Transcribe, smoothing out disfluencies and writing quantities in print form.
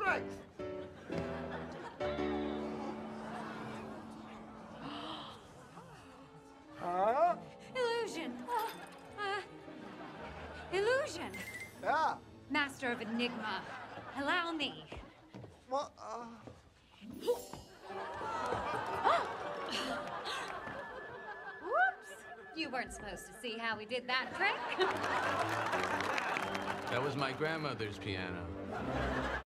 strikes. Huh? Illusion. Illusion. Yeah. Master of Enigma, allow me. Well, Whoops! You weren't supposed to see how we did that trick. That was my grandmother's piano.